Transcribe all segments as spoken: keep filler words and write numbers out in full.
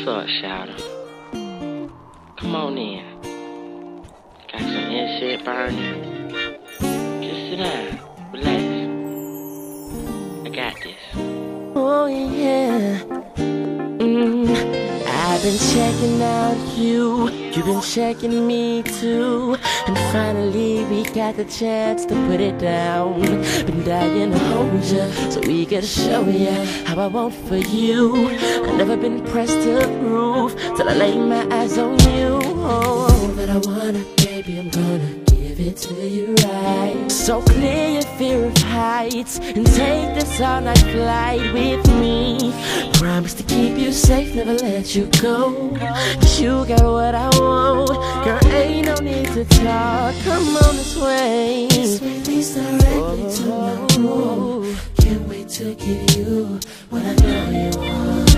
What's up, Shadow? Come on in. Got some in shit burning. Just sit down. Relax. I got this. Oh yeah. Mm. I've been checking out you, you've been checking me too, and finally we got the chance to put it down. Been dying to hold ya, so we gotta show ya how I want for you. I've never been pressed to the roof till I lay my eyes on you. Oh, but I wanna, baby, I'm gonna give it to you right. So clear your fear of heights and take this all-night flight with me. Promise to keep you safe, never let you go. Cause you got what I want, girl, ain't no need to talk. Come on this way. This way leads directly to my room. Can't wait to give you what I know you want.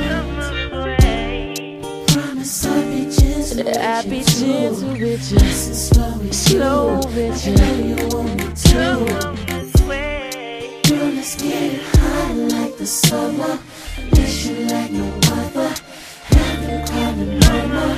Promise I'll be gentle, I'll be gentle with you, slow, slow with you. I know you want me to. Girl, let's get it hot like the summer. Miss you like no other. Have you calling mama?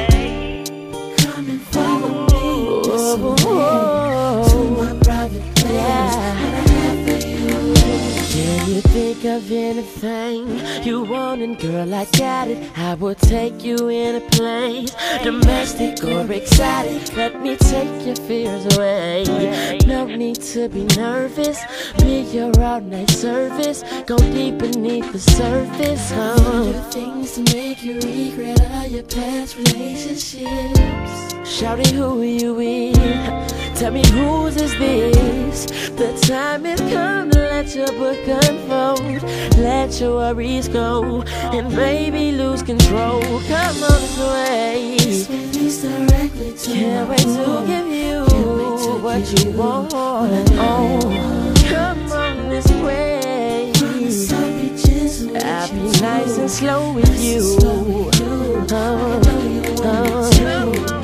Come and follow me this way to my private place. What I have for you. Can you think of anything you want? And girl, I got it. I will take you in a place, domestic or exotic. Let me take your fears away. No need to be nervous. Be your all-night service. Go deep beneath the surface. Oh. Do things to make you regret all your past relationships. Shouty, who are you with? Tell me, whose is this? The time has come to let your book unfold. Let your worries go and baby lose control. Come on this way. This way leads directly to Can't wait to give you to what give you want. Oh, come on this way. I'll be gentle, I'll be nice and slow with you. Oh, oh, oh.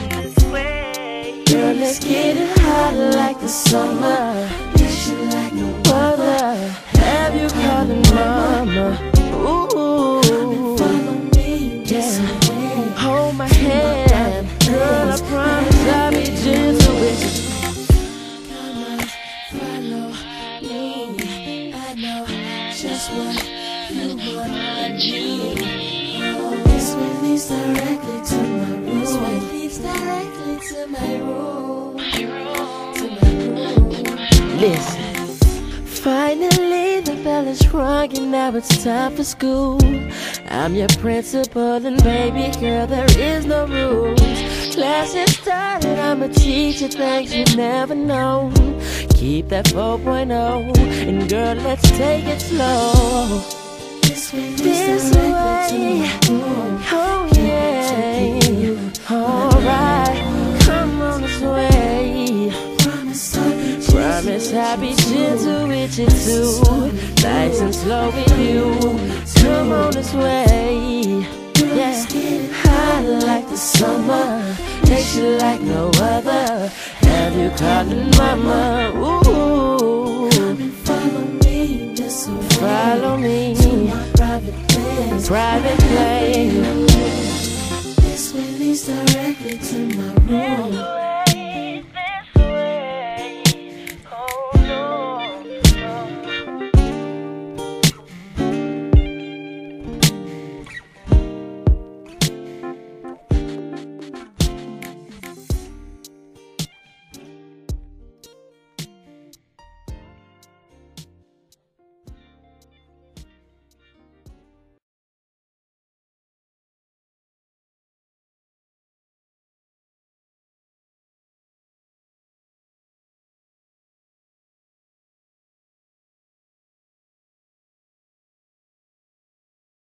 Girl, let's get it hot like the summer. Miss you like no other. Have you calling mama? Ooh, follow me, yeah. Hold my hand, girl. I promise I'll be gentle with you. Come on, follow me. I know just what you want. You. Oh, this way leads directly to my room. This way leads directly to my room. To my room. Listen. Finally the bell is rung and now it's time for school. I'm your principal and baby girl, there is no rules. Class has started, I'ma teach you things you never known. Keep that four point oh and girl, let's take it slow. This way, this way. Oh yeah. Alright, come on this way. Promise I'll be gentle with you too, nice and slow with you. Come on this way. Yeah, hot like the summer, taste you like no other. Have you calling mama? Ooh, come and follow me, this way. Follow me to my private place. Private place. This way leads directly to my room.